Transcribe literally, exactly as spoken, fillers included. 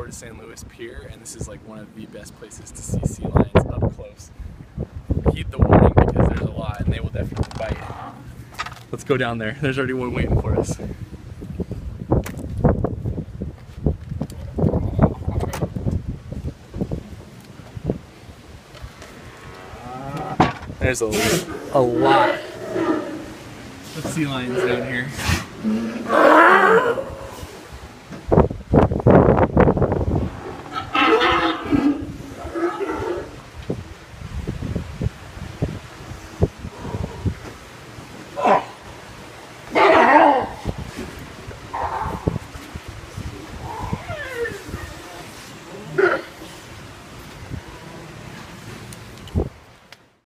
Port Saint Louis Pier, and this is like one of the best places to see sea lions up close. Heed the warning because there's a lot and they will definitely bite. Let's go down there. There's already one waiting for us. There's a, a lot of sea lions down here.